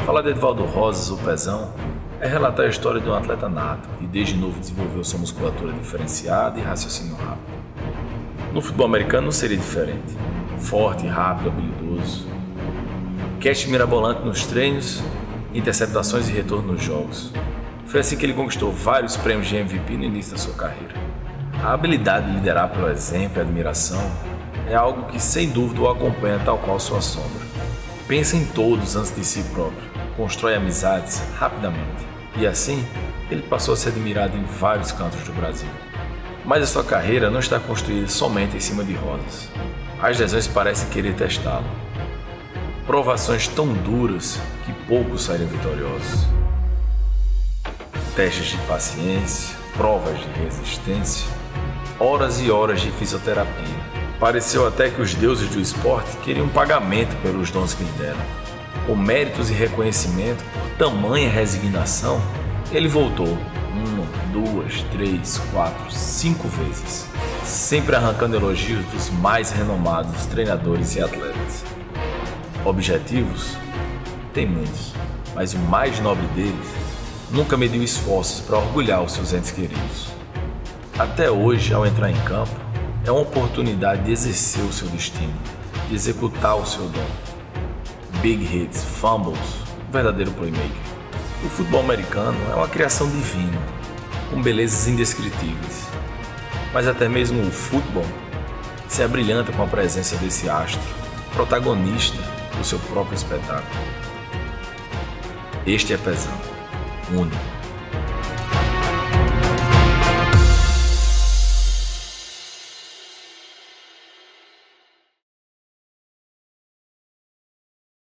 Falar de Edvaldo Rosas, o Pezão, é relatar a história de um atleta nato que desde novo desenvolveu sua musculatura diferenciada e raciocínio rápido. No futebol americano não seria diferente. Forte, rápido, habilidoso. Catch mirabolante nos treinos, interceptações e retorno nos jogos. Foi assim que ele conquistou vários prêmios de MVP no início da sua carreira. A habilidade de liderar pelo exemplo e admiração é algo que sem dúvida o acompanha tal qual sua sombra. Pensa em todos antes de si próprio, constrói amizades rapidamente e assim ele passou a ser admirado em vários cantos do Brasil. Mas a sua carreira não está construída somente em cima de rosas. As lesões parecem querer testá-lo. Provações tão duras que poucos saíram vitoriosos. Testes de paciência, provas de resistência, horas e horas de fisioterapia. Pareceu até que os deuses do esporte queriam pagamento pelos dons que lhe deram. Com méritos e reconhecimento por tamanha resignação, ele voltou 1, 2, 3, 4, 5 vezes, sempre arrancando elogios dos mais renomados treinadores e atletas. Objetivos? Tem muitos, mas o mais nobre deles nunca mediu esforços para orgulhar os seus entes queridos. Até hoje, ao entrar em campo, é uma oportunidade de exercer o seu destino, de executar o seu dom. Big hits, fumbles, um verdadeiro playmaker. O futebol americano é uma criação divina, com belezas indescritíveis. Mas até mesmo o futebol se abrilhanta com a presença desse astro, protagonista do seu próprio espetáculo. Este é Pezão, único.